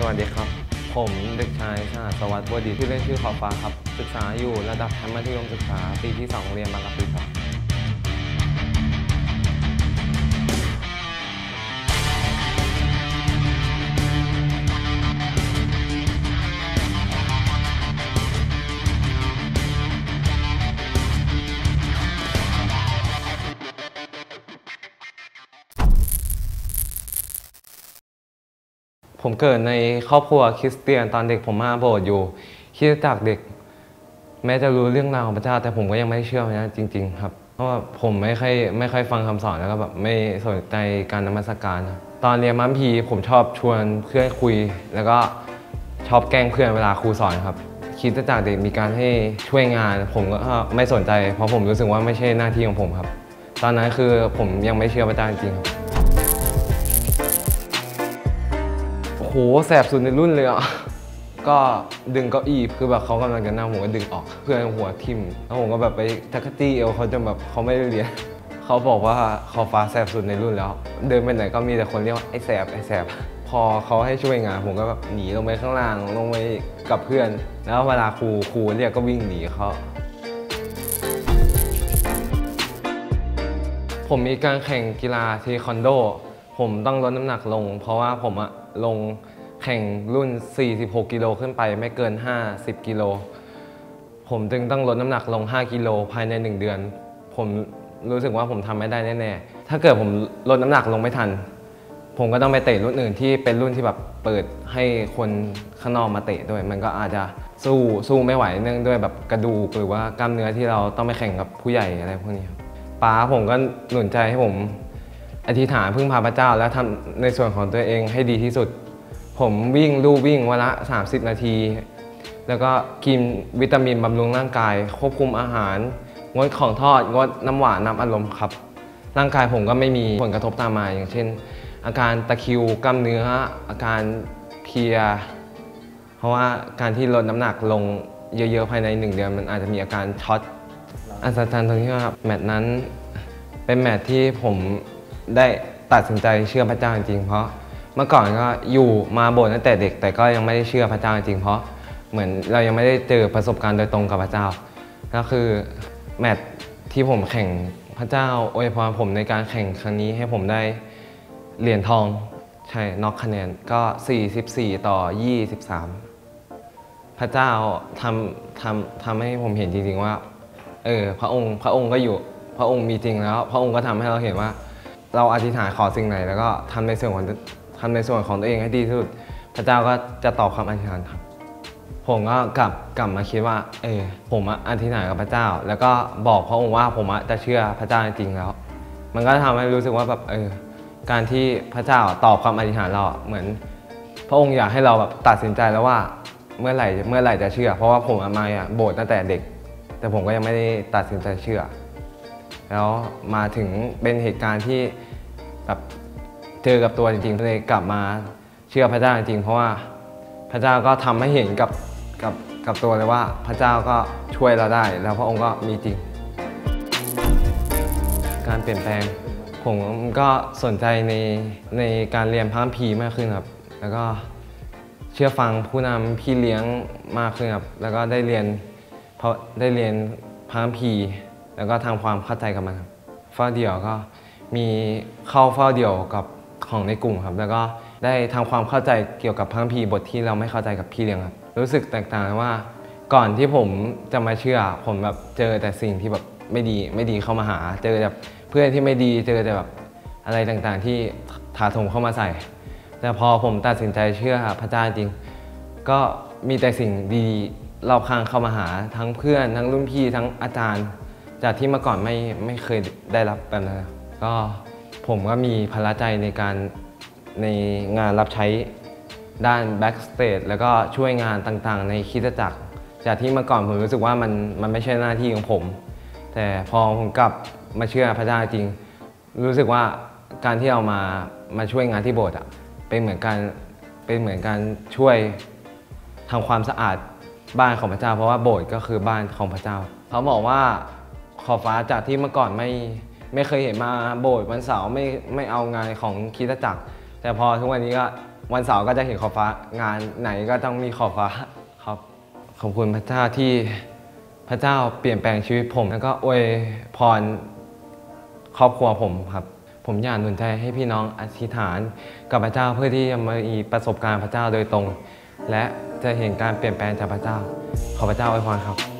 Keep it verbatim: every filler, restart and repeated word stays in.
สวัสดีครับผมเด็กชายชาติสวัสดิ์บัวดีที่เล่นชื่อขอบฟ้าครับศึกษาอยู่ระดับชั้นมัธยมศึกษาปีที่สองโรงเรียนบางกะปิครับผมเกิดในครอบครัวคริสเตียนตอนเด็กผมมาโบสถ์อยู่คริสตจักรเด็กแม้จะรู้เรื่องราวของพระเจ้าแต่ผมก็ยังไม่เชื่อนะจริงๆครับเพราะว่าผมไม่ค่อยไม่ค่อยฟังคำสอนแล้วก็แบบไม่สนใจการนมัสการตอนเรียนมัธยมผมชอบชวนเพื่อนคุยแล้วก็ชอบแกล้งเพื่อนเวลาครูสอนครับคริสตจักรเด็กมีการให้ช่วยงานผมก็ไม่สนใจเพราะผมรู้สึกว่าไม่ใช่หน้าที่ของผมครับตอนนั้นคือผมยังไม่เชื่อพระเจ้าจริงๆโหแสบสุดในรุ่นเลยอ่ะก็ดึงเก้าอี้คือแบบเขากำลังจะนั่งผมก็ดึงออกเพื่อนหัวทิ่มแล้วผมก็แบบไปทักตี้เอวเขาจนแบบเขาไม่ได้เรียนเขาบอกว่าเขาฟ้าแสบสุดในรุ่นแล้วเดินไปไหนก็มีแต่คนเรียกว่าไอ้แสบไอ้แสบพอเขาให้ช่วยงานผมก็แบบหนีลงไปข้างล่างลงไปกับเพื่อนแล้วเวลาครูครูเรียกก็วิ่งหนีเขาผมมีการแข่งกีฬาเทควันโดผมต้องลดน้ำหนักลงเพราะว่าผมอะลงแข่งรุ่นสี่สิบหกกิโลขึ้นไปไม่เกินห้าสิบกิโลผมจึงต้องลดน้ำหนักลงห้ากิโลภายในหนึ่งเดือนผมรู้สึกว่าผมทำไม่ได้แน่ๆถ้าเกิดผมลดน้ำหนักลงไม่ทันผมก็ต้องไปเตะรุ่นอื่นที่เป็นรุ่นที่แบบเปิดให้คนข้างนอกมาเตะด้วยมันก็อาจจะสู้สู้ไม่ไหวเนื่องด้วยแบบกระดูกหรือว่ากล้ามเนื้อที่เราต้องไปแข่งกับผู้ใหญ่อะไรพวกนี้ป้าผมก็หนุนใจให้ผมอธิษฐานพึ่งพาพระเจ้าและทำในส่วนของตัวเองให้ดีที่สุดผมวิ่งลู่วิ่งวันละสามสิบนาทีแล้วก็กินวิตามินบำรุงร่างกายควบคุมอาหารงดของทอดงดน้ำหวานน้ำอัดลมครับร่างกายผมก็ไม่มีผลกระทบตามมาอย่างเช่นอาการตะคริวกล้ามเนื้ออาการเพลียเพราะว่าการที่ลดน้ำหนักลงเยอะๆภายในหนึ่งเดือนมันอาจจะมีอาการช็อตอัศจรรย์ตรงที่ว่าแมตช์นั้นเป็นแมตช์ที่ผมได้ตัดสินใจเชื่อพระเจ้าจริงๆเพราะเมื่อก่อนก็อยู่มาโบสถ์ตั้งแต่เด็กแต่ก็ยังไม่ได้เชื่อพระเจ้าจริงเพราะเหมือนเรายังไม่ได้เจอประสบการณ์โดยตรงกับพระเจ้าก็คือแมตช์ที่ผมแข่งพระเจ้าอวยพรผมในการแข่งครั้งนี้ให้ผมได้เหรียญทองใช่น็อกคะแนนก็สี่สิบสี่ต่อยี่สิบสามพระเจ้าทำทำทำให้ผมเห็นจริงๆว่าเออพระองค์พระองค์ก็อยู่พระองค์มีจริงแล้วพระองค์ก็ทำให้เราเห็นว่าเราอธิษฐานขอสิ่งไหนแล้วก็ทำในส่วนของทำในส่วนของตัวเองให้ดีที่สุดพระเจ้าก็จะตอบคำอธิษฐานครับผมก็กลับกลับมาคิดว่าเออผมอธิษฐานกับพระเจ้าแล้วก็บอกพระองค์ว่าผมจะเชื่อพระเจ้าจริงแล้วมันก็ทำให้รู้สึกว่าแบบเออการที่พระเจ้าตอบคำอธิษฐานเราเหมือนพระองค์อยากให้เราแบบตัดสินใจแล้วว่าเมื่อไหร่เมื่อไหร่จะเชื่อเพราะว่าผมมาโบสถ์ตั้งแต่เด็กแต่ผมก็ยังไม่ได้ตัดสินใจเชื่อแล้วมาถึงเป็นเหตุการณ์ที่แบบเจอกับตัวจริงๆเลยกลับมาเชื่อพระเจ้าจริงๆเพราะว่าพระเจ้าก็ทำให้เห็นกับกับกับตัวเลยว่าพระเจ้าก็ช่วยเราได้แล้วพระองค์ก็มีจริงการเปลี่ยนแปลงผมก็สนใจในในการเรียนพระคัมภีร์มากขึ้นครับแล้วก็เชื่อฟังผู้นำพี่เลี้ยงมากขึ้นครับแล้วก็ได้เรียนเพราะได้เรียนพระคัมภีร์แล้วก็ทำความเข้าใจกับมันครับเฝ้าเดี่ยวก็มีเข้าเฝ้าเดี่ยวกับของในกลุ่มครับแล้วก็ได้ทำความเข้าใจเกี่ยวกับพระคัมภีร์บทที่เราไม่เข้าใจกับพี่เลี้ยงครับรู้สึกแตกต่างว่าก่อนที่ผมจะมาเชื่อผมแบบเจอแต่สิ่งที่แบบไม่ดีไม่ดีเข้ามาหาเจอแบบเพื่อนที่ไม่ดีเจอแต่แบบอะไรต่างๆที่ถาโถมเข้ามาใส่แต่พอผมตัดสินใจเชื่อพระเจ้าจริงก็มีแต่สิ่งดีรอบข้างเข้ามาหาทั้งเพื่อนทั้งรุ่นพี่ทั้งอาจารย์จากที่เมื่อก่อนไม่ไม่เคยได้รับแบบนั้นก็ผมก็มีพละใจในการในงานรับใช้ด้านแบ็กสเตจแล้วก็ช่วยงานต่างๆในคริสตจักรจากที่เมื่อก่อนผมรู้สึกว่ามันมันไม่ใช่หน้าที่ของผมแต่พอผมกลับมาเชื่อพระเจ้าจริงรู้สึกว่าการที่เรามามาช่วยงานที่โบสถ์อ่ะเป็นเหมือนการเป็นเหมือนการช่วยทำความสะอาดบ้านของพระเจ้าเพราะว่าโบสถ์ก็คือบ้านของพระเจ้าเขาบอกว่าขอบฟ้าจากที่เมื่อก่อนไม่ไม่เคยเห็นมาโบสถ์วันเสาร์ไม่ไม่เอางานของคริสตจักรแต่พอทุกวันนี้ก็วันเสาร์ก็จะเห็นขอบฟ้างานไหนก็ต้องมีขอบฟ้าครับขอบคุณพระเจ้าที่พระเจ้าเปลี่ยนแปลงชีวิตผมแล้วก็อวยพรครอบครัวผมครับผมอยากหนุนใจให้พี่น้องอธิษฐานกับพระเจ้าเพื่อที่จะมีประสบการณ์พระเจ้าโดยตรงและจะเห็นการเปลี่ยนแปลงจากพระเจ้าขอพระเจ้าอวยพรครับ